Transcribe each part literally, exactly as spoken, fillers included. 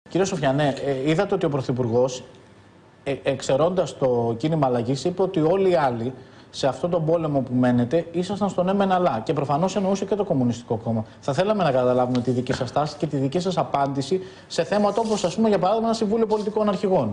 Κύριε Σοφιανέ, ε, είδατε ότι ο Πρωθυπουργός, ε, εξαιρώντας το κίνημα αλλαγής, είπε ότι όλοι οι άλλοι σε αυτόν τον πόλεμο που μένετε ήσασταν στον έμεν αλλά. Και προφανώς εννοούσε και το Κομμουνιστικό Κόμμα. Θα θέλαμε να καταλάβουμε τη δική σας στάση και τη δική σας απάντηση σε θέματα όπως, ας πούμε, για παράδειγμα, ένα Συμβούλιο Πολιτικών Αρχηγών.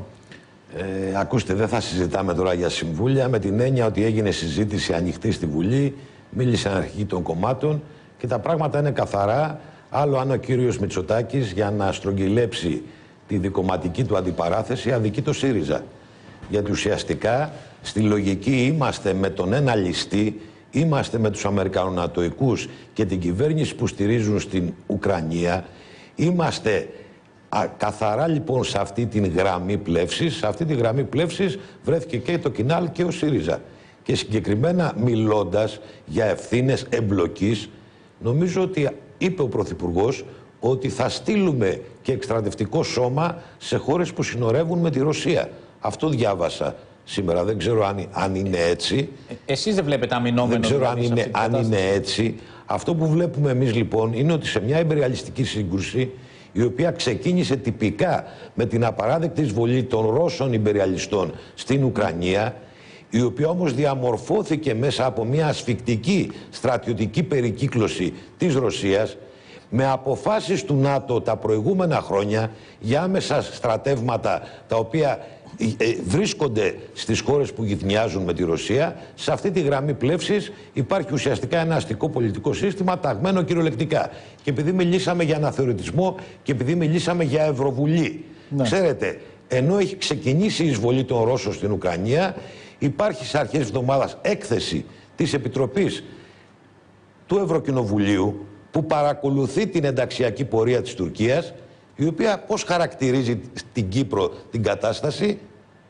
Ε, ακούστε, δεν θα συζητάμε τώρα για συμβούλια, με την έννοια ότι έγινε συζήτηση ανοιχτή στη Βουλή, μίλησαν αρχηγοί των κομμάτων και τα πράγματα είναι καθαρά. Άλλο αν ο κύριος Μητσοτάκης, για να στρογγυλέψει τη δικομματική του αντιπαράθεση, αδικεί το ΣΥΡΙΖΑ. Γιατί ουσιαστικά στη λογική είμαστε με τον ένα ληστή, είμαστε με τους Αμερικανονατοικούς και την κυβέρνηση που στηρίζουν στην Ουκρανία, είμαστε α, καθαρά λοιπόν σε αυτή την γραμμή πλεύσης. Σε αυτή τη γραμμή πλεύσης βρέθηκε και το Κινάλ και ο ΣΥΡΙΖΑ. Και συγκεκριμένα μιλώντας για ευθύνες εμπλοκής, νομίζω ότι είπε ο Πρωθυπουργός ότι θα στείλουμε και εκστρατευτικό σώμα σε χώρες που συνορεύουν με τη Ρωσία. Αυτό διάβασα σήμερα. Δεν ξέρω αν, αν είναι έτσι. Ε, εσείς δεν βλέπετε αμυνόμενο. Δεν ξέρω δηλαδή, αν, είναι, αν είναι έτσι. Αυτό που βλέπουμε εμείς λοιπόν είναι ότι σε μια ιμπεριαλιστική σύγκρουση, η οποία ξεκίνησε τυπικά με την απαράδεκτη εισβολή των Ρώσων ιμπεριαλιστών στην Ουκρανία, η οποία όμως διαμορφώθηκε μέσα από μια ασφικτική στρατιωτική περικύκλωση της Ρωσίας, με αποφάσεις του ΝΑΤΟ τα προηγούμενα χρόνια για άμεσα στρατεύματα τα οποία ε, βρίσκονται στις χώρες που γυτνιάζουν με τη Ρωσία. Σε αυτή τη γραμμή πλεύσης υπάρχει ουσιαστικά ένα αστικό πολιτικό σύστημα ταγμένο κυριολεκτικά. Και επειδή μιλήσαμε για αναθεωρητισμό και επειδή μιλήσαμε για Ευρωβουλή, ναι. Ξέρετε, ενώ έχει ξεκινήσει η εισβολή των Ρώσων στην Ουκρανία, υπάρχει σε αρχές εβδομάδας έκθεση της Επιτροπής του Ευρωκοινοβουλίου που παρακολουθεί την ενταξιακή πορεία της Τουρκίας, η οποία πώς χαρακτηρίζει στην Κύπρο την κατάσταση?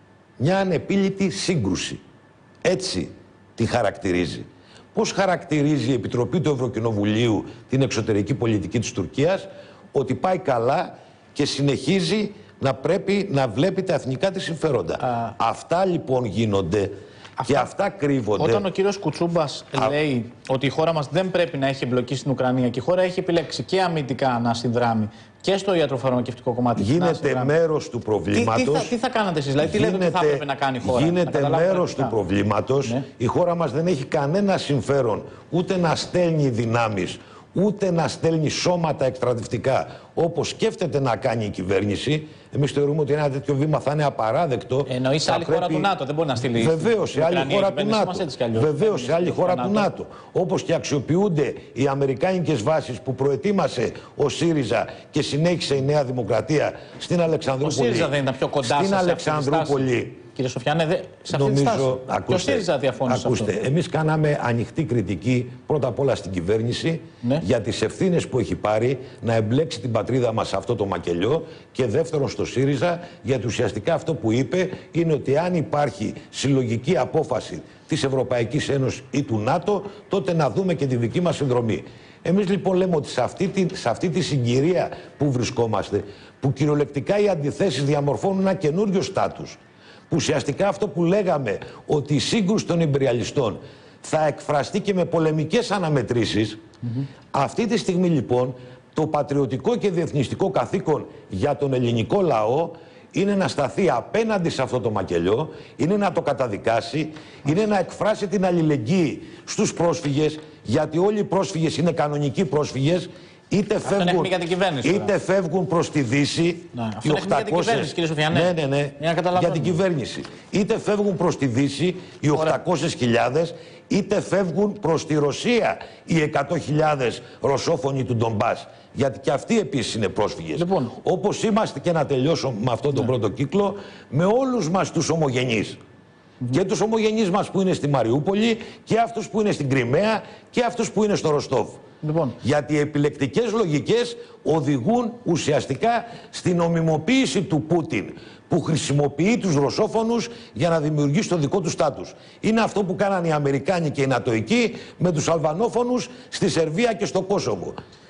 Μια ανεπίλητη σύγκρουση. Έτσι τη χαρακτηρίζει. Πώς χαρακτηρίζει η Επιτροπή του Ευρωκοινοβουλίου την εξωτερική πολιτική της Τουρκίας? Ότι πάει καλά και συνεχίζει να πρέπει να βλέπει τα εθνικά της συμφέροντα. Α... Αυτά λοιπόν γίνονται. Αυτά, και αυτά κρύβονται. Όταν ο κύριος Κουτσούμπας Α... λέει ότι η χώρα μας δεν πρέπει να έχει εμπλοκή στην Ουκρανία και η χώρα έχει επιλέξει και αμυντικά να συνδράμει και στο ιατροφαρμακευτικό κομμάτι. Γίνεται μέρος του προβλήματος. Τι, τι, θα, τι θα κάνατε εσείς, δηλαδή, τι λέτε ότι θα έπρεπε να κάνει η χώρα? Γίνεται μέρος του προβλήματος. Ναι. Η χώρα μας δεν έχει κανένα συμφέρον ούτε να στέλνει δυνάμεις, ούτε να στέλνει σώματα εκστρατευτικά όπως σκέφτεται να κάνει η κυβέρνηση. Εμείς θεωρούμε ότι ένα τέτοιο βήμα θα είναι απαράδεκτο. Εννοεί σε άλλη πρέπει... χώρα του ΝΑΤΟ, δεν μπορεί να στείλει. Βεβαίως, σε άλλη χώρα του ΝΑΤΟ. Βεβαίως, σε άλλη χώρα του ΝΑΤΟ. Όπως και αξιοποιούνται οι αμερικάνικες βάσεις που προετοίμασε ο ΣΥΡΙΖΑ και συνέχισε η Νέα Δημοκρατία στην Αλεξανδρούπολη. Ο ΣΥΡΙΖΑ δεν ήταν πιο κοντά στην σε Αλεξανδρούπολη. Κύριε Σοφιανέ, δε, σε αυτή νομίζω, τη στάση. ακούστε, ο ΣΥΡΙΖΑ διαφώνησε. Ακούστε, εμείς κάναμε ανοιχτή κριτική πρώτα απ' όλα στην κυβέρνηση, ναι, για τις ευθύνες που έχει πάρει να εμπλέξει την πατρίδα μας σε αυτό το μακελιό, και δεύτερον στο ΣΥΡΙΖΑ, γιατί ουσιαστικά αυτό που είπε είναι ότι αν υπάρχει συλλογική απόφαση της Ευρωπαϊκής Ένωσης ή του ΝΑΤΟ, τότε να δούμε και τη δική μας συνδρομή. Εμείς λοιπόν λέμε ότι σε αυτή, τη, σε αυτή τη συγκυρία που βρισκόμαστε, που κυριολεκτικά οι αντιθέσεις διαμορφώνουν ένα καινούριο στάτους, που ουσιαστικά αυτό που λέγαμε ότι η σύγκρουση των ιμπεριαλιστών θα εκφραστεί και με πολεμικές αναμετρήσεις, mm-hmm. αυτή τη στιγμή λοιπόν το πατριωτικό και διεθνιστικό καθήκον για τον ελληνικό λαό είναι να σταθεί απέναντι σε αυτό το μακελιό, είναι να το καταδικάσει, mm-hmm. είναι να εκφράσει την αλληλεγγύη στους πρόσφυγες, γιατί όλοι οι πρόσφυγες είναι κανονικοί πρόσφυγες. Είτε φεύγουν, είτε φεύγουν προς τη Δύση, ναι, οι οκτακόσιες, κύριε ναι, ναι, ναι, για, για την κυβέρνηση. Είτε φεύγουν προς τη Δύση οι οκτακόσιες χιλιάδες, είτε φεύγουν προς τη Ρωσία οι εκατό χιλιάδες ρωσόφωνοι του Ντομπάς. Γιατί και αυτοί επίσης είναι πρόσφυγες. Λοιπόν, όπως είμαστε, και να τελειώσω με αυτόν τον ναι. πρώτο κύκλο, με όλους μας τους ομογενείς. Mm-hmm. Και τους ομογενείς μας που είναι στη Μαριούπολη, και αυτούς που είναι στην Κριμαία, και αυτούς που είναι στο Ροστόβ. Λοιπόν. Γιατί οι επιλεκτικές λογικές οδηγούν ουσιαστικά στην νομιμοποίηση του Πούτιν, που χρησιμοποιεί τους ρωσόφωνους για να δημιουργήσει το δικό του στάτους. Είναι αυτό που κάνανε οι Αμερικάνοι και οι Νατοικοί με τους Αλβανόφωνους στη Σερβία και στο Κόσοβο.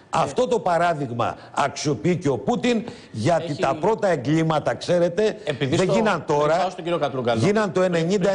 Αυτό το παράδειγμα αξιοποιεί και ο Πούτιν, γιατί Έχει... τα πρώτα εγκλήματα, ξέρετε, Επειδή δεν στο... γίναν τώρα, γίναν το ενενήντα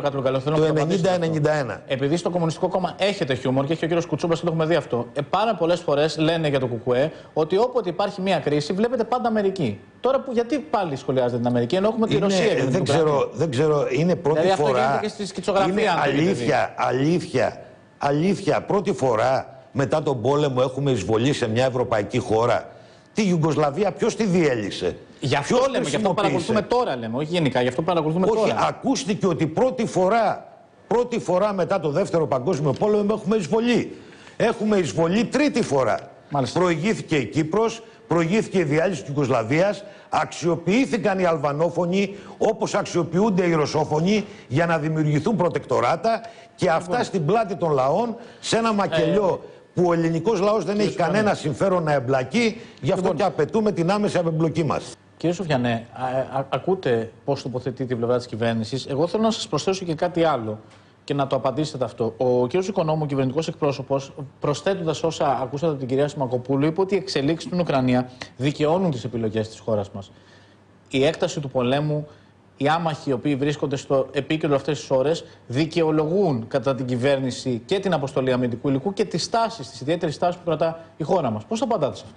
ενενήντα ένα. Επειδή στο Κομμουνιστικό Κόμμα έχετε χιούμορ και έχει ο κύριος Κουτσούμπας και το έχουμε δει αυτό, ε, πάρα πολλές φορές λένε για το ΚΚΕ ότι όποτε υπάρχει μια κρίση βλέπετε πάντα Αμερική. Τώρα που, γιατί πάλι σχολιάζετε την Αμερική, ενώ έχουμε τη είναι, Ρωσία και δεν, ξέρω, δεν ξέρω, είναι πρώτη δηλαδή, φορά. Αυτό και στη σκητσογραφία, είναι αλήθεια, αλήθεια, αλήθεια, πρώτη φορά μετά τον πόλεμο έχουμε εισβολή σε μια ευρωπαϊκή χώρα. Τη Ιουγκοσλαβία ποιος τη διέλυσε? Γι' αυτό ποιος λέμε, γι' αυτό παρακολουθούμε τώρα λέμε, όχι γενικά, γι' αυτό παρακολουθούμε όχι, τώρα. Ακούστηκε ότι πρώτη φορά, πρώτη φορά μετά το δεύτερο παγκόσμιο πόλεμο έχουμε εισβολή. Έχουμε εισβολή τρίτη φορά. Μάλιστα. Προηγήθηκε η Κύπρος, προηγήθηκε η διάλυση της Ιουγκοσλαβίας, αξιοποιήθηκαν οι Αλβανόφωνοι όπως αξιοποιούνται οι Ρωσόφωνοι για να δημιουργηθούν προτεκτοράτα και αυτά λοιπόν στην πλάτη των λαών σε ένα μακελιό ε, που ο ελληνικός λαός δεν έχει κανένα συμφέρον να εμπλακεί, γι' αυτό λοιπόν και απαιτούμε την άμεση απεμπλοκή μας. Κύριε Σουφιανέ, α, α, ακούτε πώς τοποθετείται η πλευρά της κυβέρνησης. Εγώ θέλω να σας προσθέσω και κάτι άλλο και να το απαντήσετε αυτό. Ο κύριος Οικονόμου, κυβερνητικός εκπρόσωπος, προσθέτοντας όσα ακούσατε από την κυρία Σιμακοπούλου, είπε ότι οι εξελίξεις στην Ουκρανία δικαιώνουν τις επιλογές της χώρας μας. Η έκταση του πολέμου, οι άμαχοι οι οποίοι βρίσκονται στο επίκεντρο αυτές τις ώρες, δικαιολογούν κατά την κυβέρνηση και την αποστολή αμυντικού υλικού και τις τάσεις, τις ιδιαίτερες τάσεις που κρατά η χώρα μας. Πώς απαντάτε σε αυτό?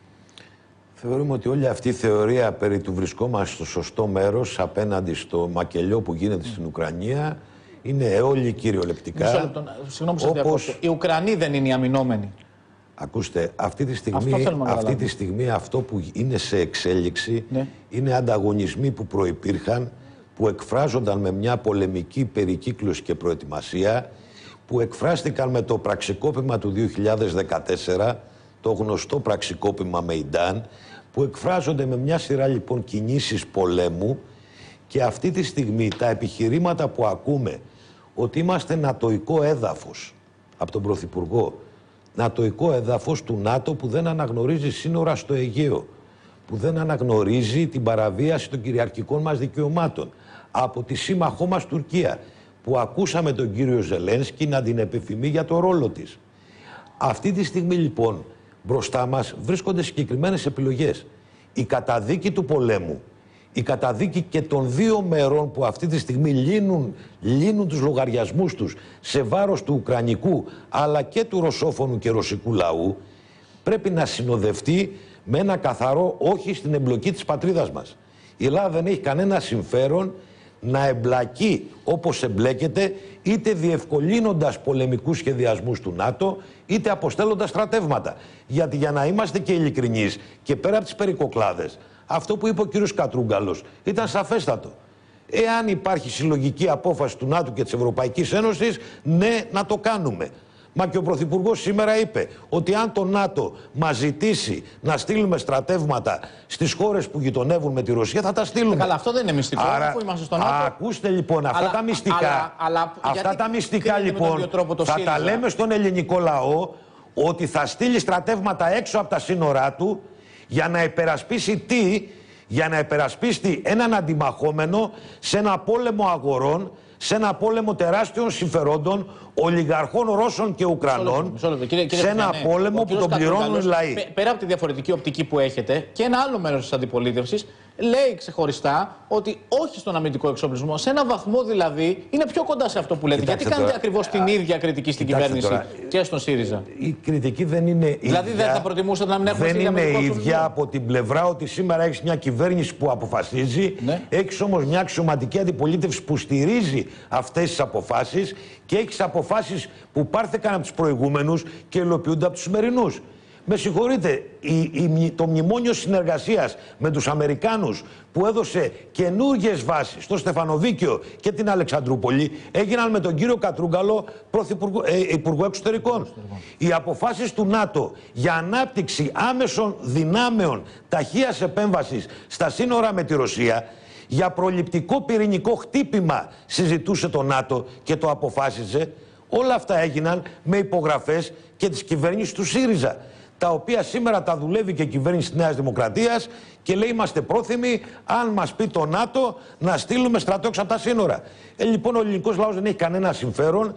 Θεωρούμε ότι όλη αυτή η θεωρία περί του βρισκόμαστε στο σωστό μέρος απέναντι στο μακελιό που γίνεται στην Ουκρανία είναι αιώλη κυριολεκτικά. Μισό λεπτό, συγγνώμη που σας διακόπτω. Οι Ουκρανοί δεν είναι οι αμυνόμενοι? Ακούστε, αυτή τη στιγμή αυτό, αυτή τη στιγμή αυτό που είναι σε εξέλιξη ναι. είναι ανταγωνισμοί που προϋπήρχαν, που εκφράζονταν με μια πολεμική περικύκλωση και προετοιμασία, που εκφράστηκαν με το πραξικόπημα του δύο χιλιάδες δεκατέσσερα, το γνωστό πραξικόπημα Μεϊντάν, που εκφράζονται με μια σειρά λοιπόν κινήσεις πολέμου, και αυτή τη στιγμή τα επιχειρήματα που ακούμε ότι είμαστε νατοϊκό έδαφος από τον Πρωθυπουργό, νατοϊκό έδαφος του ΝΑΤΟ που δεν αναγνωρίζει σύνορα στο Αιγαίο, που δεν αναγνωρίζει την παραβίαση των κυριαρχικών μας δικαιωμάτων, από τη σύμμαχό μας Τουρκία, που ακούσαμε τον κύριο Ζελένσκι να την επιφημεί για το ρόλο της. Αυτή τη στιγμή λοιπόν μπροστά μας βρίσκονται συγκεκριμένες επιλογές. Η καταδίκη του πολέμου, η καταδίκη και των δύο μερών που αυτή τη στιγμή λύνουν, λύνουν τους λογαριασμούς τους σε βάρος του ουκρανικού αλλά και του ρωσόφωνου και ρωσικού λαού, πρέπει να συνοδευτεί με ένα καθαρό όχι στην εμπλοκή της πατρίδας μας. Η Ελλάδα δεν έχει κανένα συμφέρον να εμπλακεί όπως εμπλέκεται, είτε διευκολύνοντας πολεμικούς σχεδιασμούς του ΝΑΤΟ, είτε αποστέλλοντας στρατεύματα. Γιατί για να είμαστε και ειλικρινείς και πέρα από τις περικοκλάδες, αυτό που είπε ο κύριος Κατρούγκαλος ήταν σαφέστατο. Εάν υπάρχει συλλογική απόφαση του ΝΑΤΟ και της Ευρωπαϊκής Ένωσης, ναι, να το κάνουμε. Μα και ο Πρωθυπουργός σήμερα είπε ότι αν το ΝΑΤΟ μας ζητήσει να στείλουμε στρατεύματα στις χώρες που γειτονεύουν με τη Ρωσία, θα τα στείλουμε. Καλά, αυτό δεν είναι μυστικό. Άρα, αφού είμαστε στο ΝΑΤΟ. Ακούστε λοιπόν, αυτά αλλά, τα μυστικά, αλλά, αλλά, αυτά τα μυστικά λοιπόν θα ΣΥΡΙΖΑ. Τα λέμε στον ελληνικό λαό ότι θα στείλει στρατεύματα έξω από τα σύνορά του για να υπερασπίσει τι, για να υπερασπίσει έναν αντιμαχόμενο σε ένα πόλεμο αγορών, σε ένα πόλεμο τεράστιων συμφερόντων ολιγαρχών Ρώσων και Ουκρανών, μισό λεπτό, κύριε, κύριε, σε ένα ναι, πόλεμο που τον πληρώνουν οι λαοί. Πέρα από τη διαφορετική οπτική που έχετε, και ένα άλλο μέρος της αντιπολίτευσης λέει ξεχωριστά ότι όχι στον αμυντικό εξοπλισμό, σε ένα βαθμό δηλαδή είναι πιο κοντά σε αυτό που λέτε. Κοιτάξτε, γιατί κάνετε ακριβώς την ίδια κριτική στην κυβέρνηση τώρα, και στον ΣΥΡΙΖΑ? Η κριτική δεν είναι ίδια. Δηλαδή δεν θα προτιμούσατε να μην έχουμε Δεν είναι ίδια από την πλευρά ότι σήμερα έχεις μια κυβέρνηση που αποφασίζει, ναι. Έχεις όμως μια αξιωματική αντιπολίτευση που στηρίζει αυτές τις αποφάσεις και έχεις αποφάσεις που πάρθηκαν από τους προηγούμενους και υλοποιούνται από τους σημερινούς. Με συγχωρείτε, η, η, το μνημόνιο συνεργασίας με τους Αμερικάνους που έδωσε καινούργιες βάσεις στο Στεφανοβίκιο και την Αλεξανδρούπολη έγιναν με τον κύριο Κατρούγκαλο, ε, Υπουργό Εξωτερικών. Οι αποφάσεις του ΝΑΤΟ για ανάπτυξη άμεσων δυνάμεων ταχείας επέμβασης στα σύνορα με τη Ρωσία, για προληπτικό πυρηνικό χτύπημα συζητούσε το ΝΑΤΟ και το αποφάσισε. Όλα αυτά έγιναν με υπογραφές και της κυβέρνησης του ΣΥΡΙΖΑ, τα οποία σήμερα τα δουλεύει και η κυβέρνηση της Νέας Δημοκρατίας και λέει είμαστε πρόθυμοι, αν μας πει το ΝΑΤΟ, να στείλουμε στρατό έξω από τα σύνορα. Ε, λοιπόν, ο ελληνικός λαός δεν έχει κανένα συμφέρον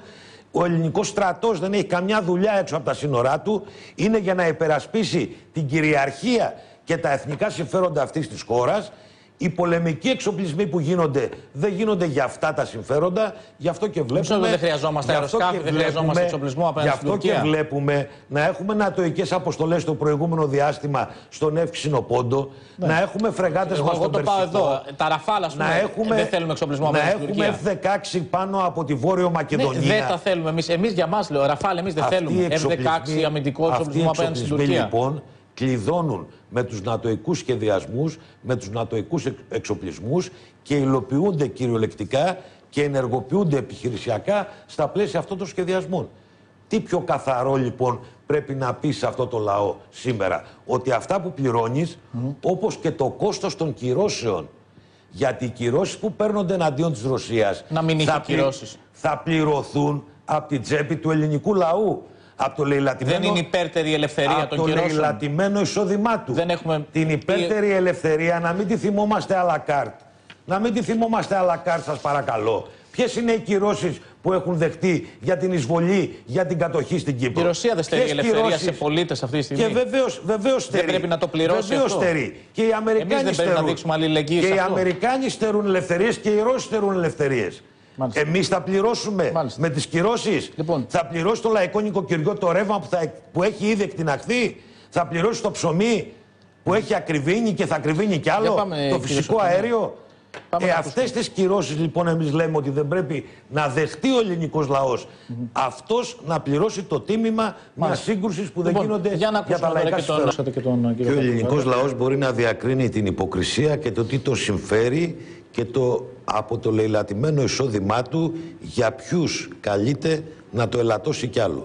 Ο ελληνικός στρατός δεν έχει καμιά δουλειά έξω από τα σύνορά του. Είναι για να υπερασπίσει την κυριαρχία και τα εθνικά συμφέροντα αυτής της χώρας. Οι πολεμικοί εξοπλισμοί που γίνονται δεν γίνονται για αυτά τα συμφέροντα. Γι' αυτό και βλέπουμε. Δεν χρειαζόμαστε αεροσκάφη, δεν χρειαζόμαστε εξοπλισμό απέναντι στην Τουρκία. Γι' αυτό και βλέπουμε να έχουμε νατοικές αποστολές το προηγούμενο διάστημα στον Εύξηνο Πόντο, ναι. να έχουμε φρεγάτες μας στον Περσικό. Εγώ το πάω εδώ. Τα Ραφάλ, πούμε, έχουμε, δεν θέλουμε εξοπλισμό απέναντι στην Τουρκία. Να έχουμε εφ δεκαέξι πάνω από τη Βόρειο Μακεδονία. Ναι, δεν τα θέλουμε εμείς. Εμείς για μας, λέω, Ραφάλ, εμείς δεν αυτοί θέλουμε. εφ δεκαέξι αμυντικό εξοπλισμό απέναντι στην Τουρκία. Λοιπόν, κλειδώνουν με τους νατοικούς σχεδιασμούς, με τους νατοικούς εξοπλισμούς και υλοποιούνται κυριολεκτικά και ενεργοποιούνται επιχειρησιακά στα πλαίσια αυτών των σχεδιασμών. Τι πιο καθαρό λοιπόν πρέπει να πει σε αυτό το λαό σήμερα? Ότι αυτά που πληρώνεις, mm. όπως και το κόστος των κυρώσεων, γιατί οι κυρώσεις που παίρνονται εναντίον της Ρωσίας να μην θα, πλη... θα πληρωθούν από την τσέπη του ελληνικού λαού. Από το λαιλατημένο, δεν είναι υπέρτερη ελευθερία των κυρώσεων. Από το λαιλατημένο εισόδημά του. Δεν έχουμε... Την υπέρτερη ελευθερία να μην τη θυμόμαστε à la carte. Να μην τη θυμόμαστε à la carte, σας παρακαλώ. Ποιες είναι οι κυρώσεις που έχουν δεχτεί για την εισβολή, για την κατοχή στην Κύπρο? Η Ρωσία δεν στερεί ελευθερία κυρώσεις... σε πολίτες αυτή τη στιγμή. Και βεβαίως, βεβαίως στερεί. Δεν πρέπει να το πληρώσει βεβαίως αυτό. Στερεί. Και οι Αμερικάνοι Εμείς δεν στερούν. πρέπει να δείξουμε αλληλεγγύη και σε οι αυτό. Αμερικάνοι στερούν ελευθερίες και οι Ρώσοι στερούν ελευθερίες. Εμείς θα πληρώσουμε Μάλιστα. με τις κυρώσεις. Λοιπόν. Θα πληρώσει το λαϊκό νοικοκυριό το ρεύμα που, θα, που έχει ήδη εκτιναχθεί. Θα πληρώσει το ψωμί που έχει ακριβήνει και θα ακριβήνει κι άλλο. Πάμε, το φυσικό αέριο. Ε, αυτές τις κυρώσεις λοιπόν εμείς λέμε ότι δεν πρέπει να δεχτεί ο ελληνικός λαός mm -hmm. αυτός να πληρώσει το τίμημα μιας σύγκρουσης που λοιπόν, δεν γίνονται για, για τα λαϊκά συμφέροντα. Και, τον, και ο ελληνικός λαός μπορεί να διακρίνει την υποκρισία και το τι το συμφέρει και το από το λαιλατημένο εισόδημά του για ποιους καλείται να το ελαττώσει κι άλλο.